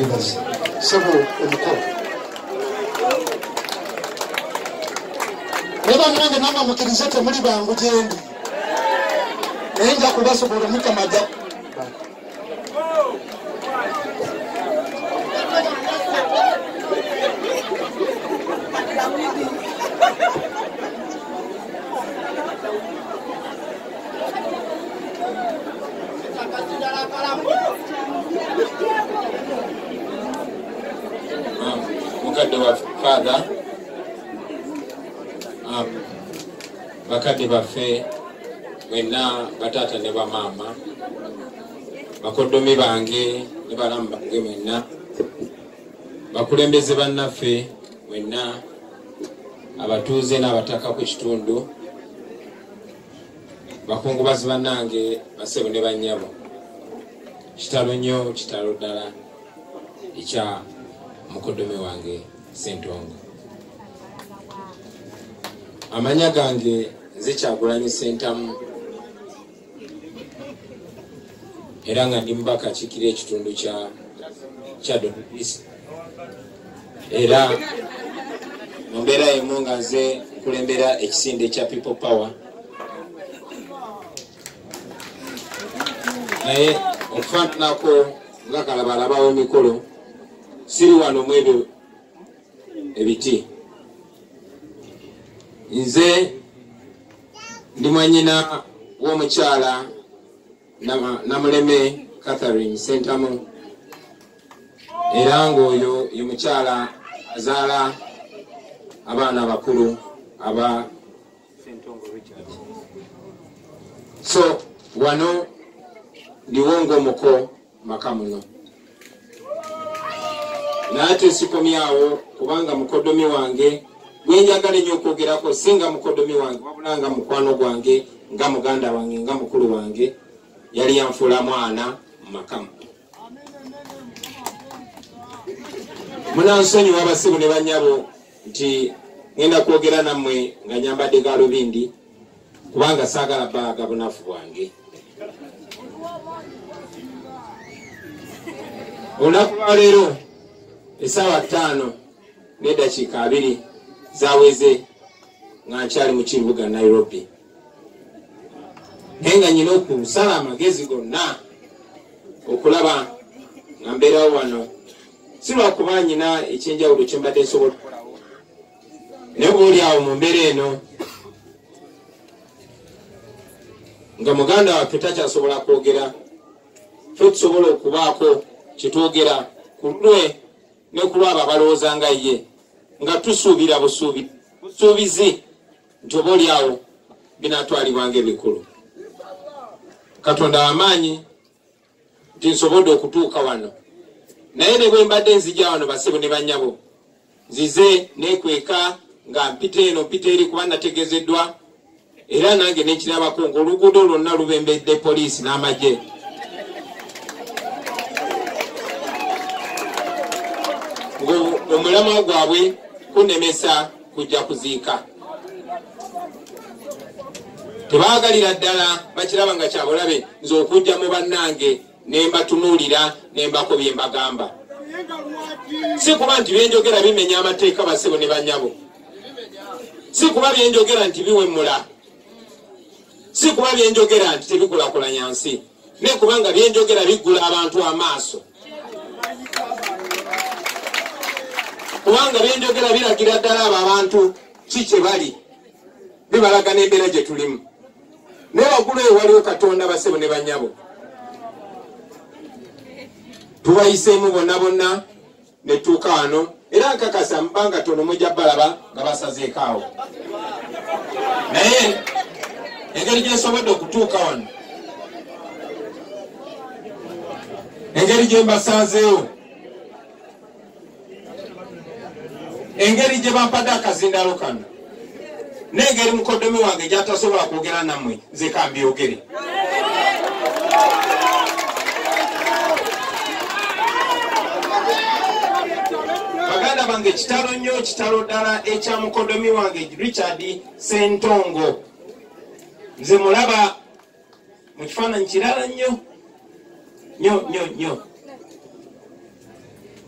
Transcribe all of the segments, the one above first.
mwebaze sebo omukolo neba mwange namba mukirize temuli bangu gyendi naye nja kubasobola mukamaja mukadde wa father bakadde baffe wenna batata ne bamaama bakoddomi bange ne balamu bange mwenna bakulembeze bannaffe wenna abatuuze n'abataka ku kitundu bakungubazi bannange basebo ne bannyabo kitalo nnyo kitalo ddala ekya mukoddomi wange Ssentongo. Amanya gange nze Kyagulanyi Ssentamu era nga ndi mubaka kiikirira ekitundu kya Dodisi era mu mbeera emu nga nze nkulembera ekisinde kya People Power naye okufaananako nga kalabalaba w'emikolo siri wano mu ebyo ebiti. Nze ndi mwannyina w'omukyala Namuleme Catherine Ssentamu era ng'oyo ye mukyala azaala abaana bakulu aba Ssentongo Richard. So wano ndiwo ng'omuko maka muno naye tesikomyawo kubanga mukoddomi wange gwenjagala ennyo okwogerako singa mukoddomi wange wabula nga mukwano gwange nga muganda wange nga mukulu wange yali yanfuula mwana mu makamu. Munansonyiwa abasibu ne bannyabo nti ngenda kwogera nammwe nga nyambadde galubindi kubanga saagala baaga bunafu bwange. Olunaku lwa leero essaawa 5 n'eddakiika 2 zaweze nga nkyali mu kibuga Nairobi naye nga nyina okusala amagezi gonna okulaba nga mbeerawo wano si lwakuba nyina ekyenjawulo kye mbadde nsobola okukolawo naye bw'oli awo mu mbeera eno nga muganda waffe takyasobola kwogera ffe tusobola okubaako kyetwogera ku lulwe ne ku lwabo abalowooza nga ye nga tusuubira busuubizi nti oba oli awo binaatwalibwanga ebikulu. Katonda w'amaanyi nti nsobodde okutuuka wano naye ne bwe mbadde nzija wano basibu ne bannyabo nzize neekweka nga mpita eno mpita eri kuba nategeezeddwa era nange nenkirabako ng'oluguudo lwonna lubembedde poliisi n'amagye. Omulamwa gwabwe kunemesa kujja kuziika. Tebaagalira ddala bakiraba nga kyabulabe nze okujja mu bannange ne mbatunuulira ne mbako bye mbagamba. Si kuba nti byenjogera bimenya amateeka basibo ne bannyabo. Si kuba byenjogera nti biwemmula. Si kuba byenjogera nti tebikulakulanya nsi. Ne kubanga byenjogera biggula abantu amaaso. Kubanga byenjogera biragira ddala abo abantu ki kye bali bibalaga n'embeera gye tulimu. Naye waggulu eyo waliwo Katonda basibo ne bannyabo. Tubayiseemu bonna bonna ne tuuka wano era nkakasa mbanga tono mujja balaba nga basazeeko awo. Naye engeri gye nsobodde okutuuka wano, engeri gye mbasanzeewo, engeri gye bampadde akazindalo kano n'engeri mukoddomi wange gy'atasobola kwogera nammwe nze kambyogere. Baganda bange kitalo nnyo, kitalo ddala ekya mukoddomi wange Richard Ssentongo. Nze mulaba mu kifaananyi kirala nnyo nnyo nnyo nnyo.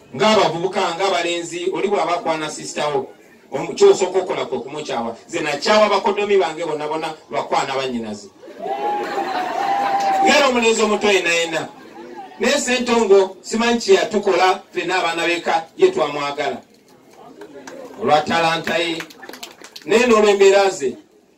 ng'abavubuka ng'abalenzi oli bw'abakwana sisitawo kyosooka okukolako okumukyawa nze nakyawa bakodomi bange bonna bonna lwakwana bannyinazi ngera omulenzi omuto yenayena naye Ssentongo simanyi kyeyatukola ffenna abaana beka ye twamwagala olwa talanta ye naye n'olw'embeera ze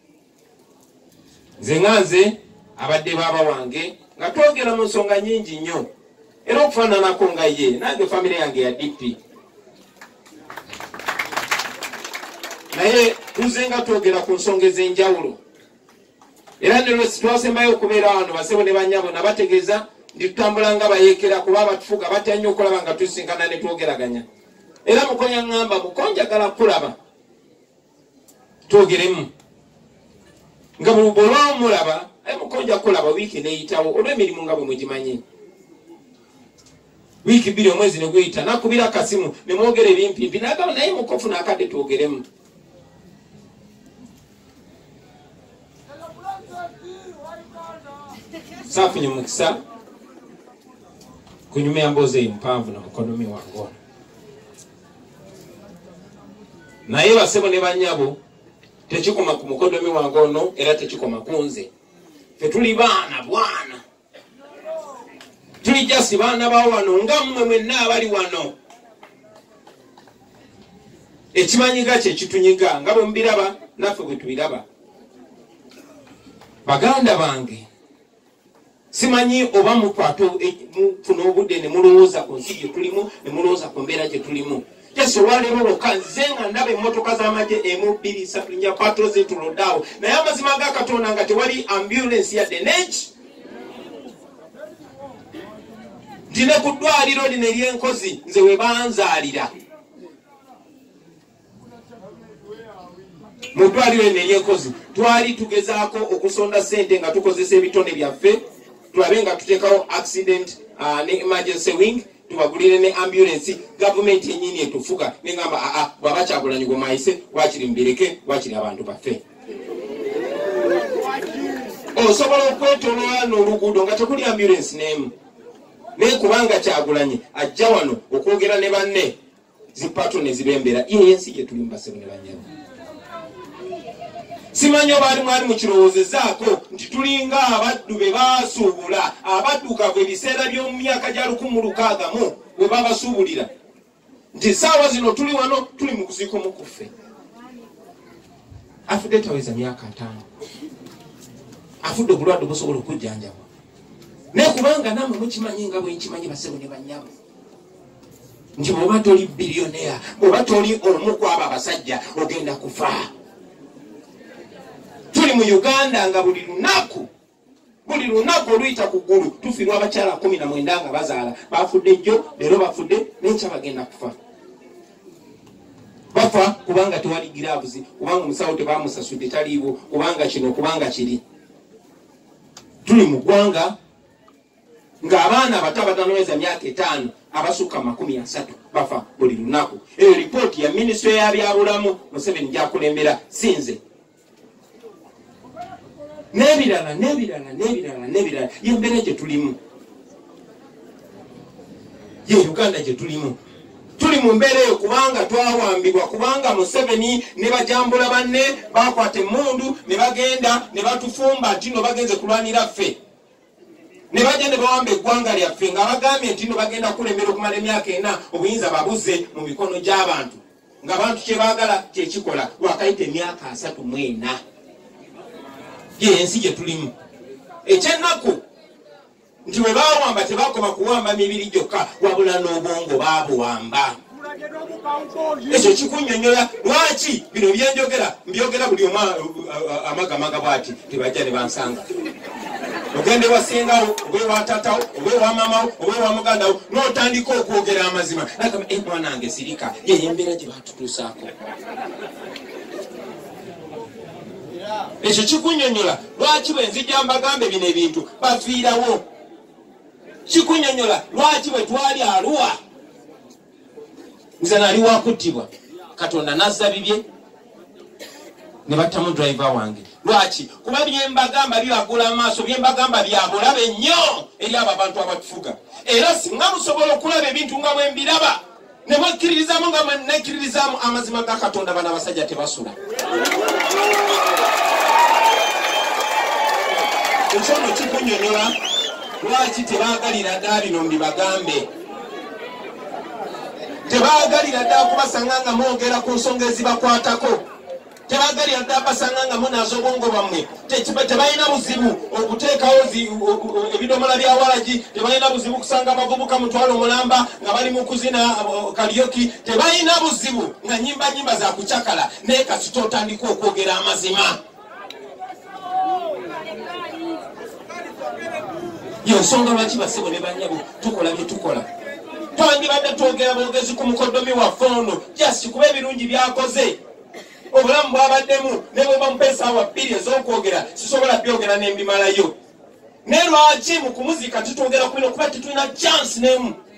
nze nga nze abadde baaba wange nga twogera mu nsonga nnyingi nnyo era okufaananako nga ye nange famire yange ya DP naye tuze nga twogera ku nsonga ez'enjawulo era ne lwesi twasembayo okubeera wano basebo ne bannyabo nabategeeza ndi tutambula nga bayeekera kuba abatufuga batya nnyo okulaba nga tusinkana ne twogeraganya era mukonya ŋŋamba mukonjagala kulaba twogeremu nga olwamulaba aye mukonja kulaba wiiki neyitawo olw'emirimu nga bwe mugimanyi wiiki 2 omwezi ne guyita nakubira akasimu ne mwogera ebimpimpi nagamba naye mukofu n'akadde twogeremu saafunye omukisa ku nyuma ya mboozi eyo mpanvu na mukonomi wange ono naye basebo ne bannyabo tekikoma ku mukodomi wange ono era tekikoma ku nze fe tuli baana bwana tuli jasi baana ba wano nga mmwe mwenna abali wano ekimanyiga kye kitunyiga nga bwe mubiraba naffe bwe tubiraba baganda bange simanyi oba mukwata mufuna obudde ne mulowooza ku nsi gye tulimu ne mulowooza ku mbeera gye tulimu jasi olwaleero lwokka nze nga ndaba emmotoka z'amagye emu 2 3 nya patro zetulondaawo naye amazima ga Katonda nga tewali ambulensi yadde neki ndine ku ddwaliro lino ery'enkozi nze we banzaalira mu ddwaliro lino ery'enkozi twali tugezaako okusonda ssente nga tukozesa ebitone byaffe tulabe nga tuteekawo accident ne emergency wing tubagulire ne ambulance gavumenti enyini etufuga nengamba bwaba Kyagulanyi gwe mwayise wakiri mbireke wakiri abantu baffe osobola okwetoloola n'oluguudo nga tekuli ambulance n'emu naye kubanga Kyagulanyi ajja wano okwogera ne banne zipato ne zibembera ye ensi gye tuli mbasebo ne bannyabo simanyi obaali mwali mukirowoozezaako nti tulinga abaddu be baasuubula abaddukavu ebiseera by'omu myaka gya 1600 bwe babasuubulira nti saawa zino tuli wano tuli mu kuziika omukuffe afudde taweza myaka 5 afudde obulwadde busobola okujjanjabwa naye kubanga nammwe mukimanyi nga bwe nkimanyi basebo ne bannyabo nti bw'oba toli bilioneya bw'oba toli omu ku abo abasajja ogenda kufa tuli mu Uganda nga buli lunaku oluyita ku ggulu tufiirwa abakyala 19 nga bazaala bafudde jjo leero bafudde n'enkya bagenda kufa bafa kubanga tewali giraavuzi kubanga omusawo tebamusasudde taliiwo kubanga kino kubanga kiri tuli mu ggwanga ng'abaana abato abatanoweza myaka 5 abasukka 30 bafa buli lunaku eyo lipooti ya minisitule y'abyabulamu Museveni gyakulembera sinze n'ebirala yembeera gye tulimu ye Uganda gye tulimu tuli mu mbeera eyo kubanga twawambibwa kubanga Museveni ne bajambula banne bakwata emmundu ne bagenda ne batufumba nti no bagenze kulwanira ffe ne bajja ne bawamba eggwanga lyaffe nga bagambye nti no bagenda kulemera okumala emyaka 4 obuyinza babuze mu mikono gy'abantu ng'abantu kye baagala kyekikola lwakayita emyaka 34 ye ensi gye tulimu ekyennaku nti bwe baawamba tebakoma kuwamba mibiri gyokka wabula n'obwongo baabuwamba ekyo kikunnyonnyola lwaki bino byenjogera mbyogera buli omu amagamaga bw'ati tebajja ne bansanga ogende wasengawo obe watatawo obe wamamawo obe wamugandawo n'otandika okwogera amazima nagamba mwana wange sirika yeyembeera gye batutuusaako ekyo kikunnyonnyola lwaki bwe nzija mbagambe bino ebintu bafiirawo kikunnyonnyola lwaki bwe twali Arua nze nali wakuttibwa Katonda nazza bibye ne battamu driver wange lwaki kuba byembagamba byagula amaaso byembagamba byabulabe nnyo eri abo abantu abatufuga era singa musobola okulaba ebintu nga bwe mbiraba ne bakkiririzaamu nga nekkiririzaamu amazima ga Katonda bana abasajja tebasula. Ekyono kikunnyonnyola lwaki tebaagalira ddala bino mbibagambe. Tebaagalira ddala kubasanga nga mwogera ku nsonga ezibakwatako. Tebaagalira ddala basanga nga munaazo obwongo bwammwe. Tebalina buzibu okuteekawo ebidomola bya walagi. Tebalina buzibu kusanga abavubuka mutwalo mulamba nga bali mu kuzina kalyoki. Tebalina buzibu nga nyimba za kucakala naye kasita otandika okwogera amazima. Yensonga lwaki basebo ne banyabo tukola bye tukola. Twandibadde twogera bwogezi ku mukoddomi waffe ono just kuba ebirungi byakoze. Obulamu bwabaddemu ne bwe bamupeesa awa 2 ez'okwogera sisobola byogera ne mbimalayo. Ne lwaki mu kumuzika tutwogera ku bino kuba tetulina chance n'emu.